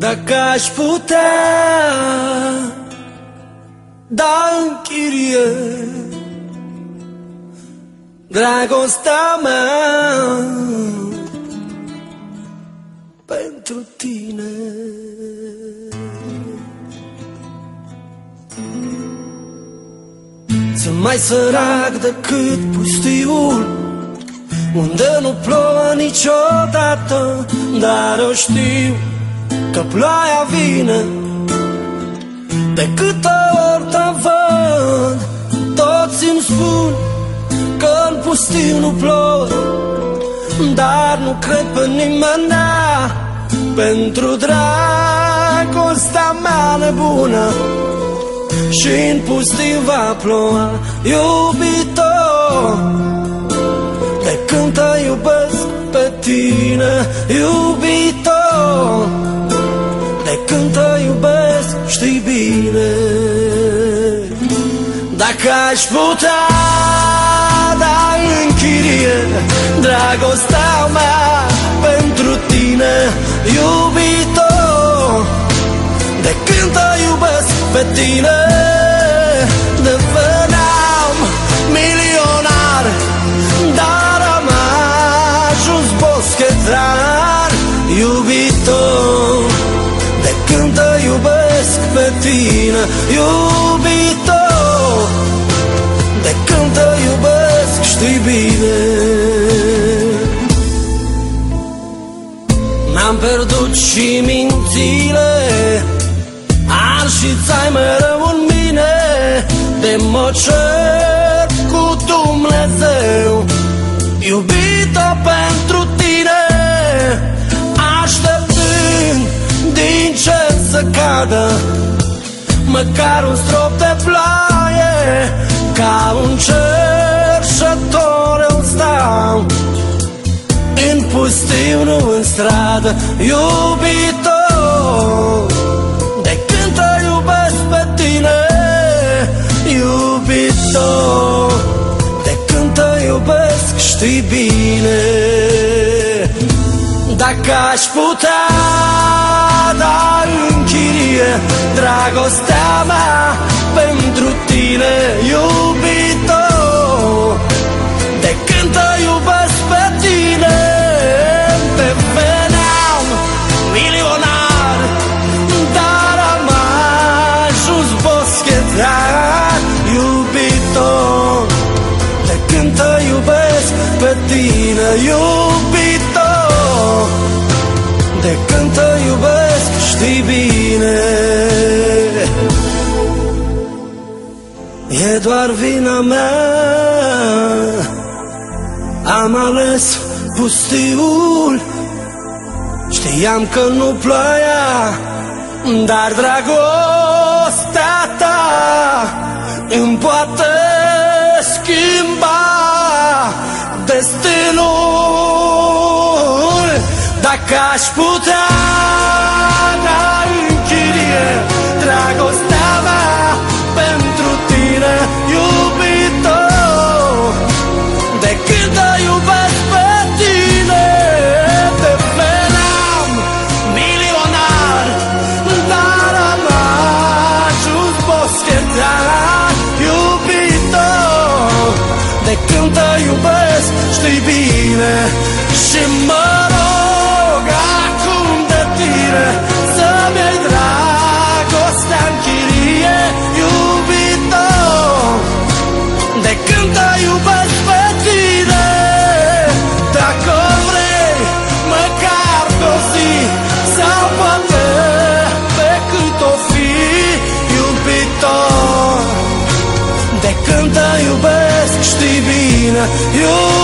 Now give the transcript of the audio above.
Dacă aș putea da în chirie dragostea mea pentru tine, sunt mai sărac decât pustiul unde nu plouă niciodată, dar eu știu că ploaia vine. De câte ori te văd, toți îmi spun că în pustiu nu plouă, dar nu cred pe nimeni, pentru dragostea mea nebună. Și în pustiu va ploua, iubito, de când te iubesc pe tine, iubito, de când te iubesc știi bine. Dacă aș putea da în chirie dragostea mea pentru tine, iubito, de când te iubesc pe tine, deveneam milionar, dar am ajuns boschetar, iubito, de când te iubesc pe tine, iubito, de când te iubesc știi bine. Mi-am pierdut și mințile, ar și ți-ai mereu în mine, de mă cer cu Dumnezeu, iubito, pentru tine, așteptând din cer să cadă măcar un strop de ploaie, ca un cerșător eu stau în pustiu, nu în stradă, iubito, de când te iubesc pe tine, iubito, de când te iubesc știi bine. Dacă aș putea da în chirie dragostea mea pentru tine, iubito, de când te iubesc pe tine, deveneam milionar, dar am ajuns boschetar, iubito, de când te iubesc pe tine, iubito, de când te iubesc știi bine. E doar vina mea, am ales pustiul, știam că nu ploaia, dar dragostea ta îmi poate schimba destinul. Dacă aș putea da în chirie dragostea mea pentru tine, iubito, de când te iubesc pe tine, deveneam milionar, dar am ajuns boschetar, iubito, de când te iubesc știi bine. Și mă rog acum de tine să-mi iei dragostea în chirie, iubito, de când te iubesc pe tine. Dacă vrei măcar pe o zi, sau poate pe cât o fi, iubito, de când te iubesc știi bine, iubito,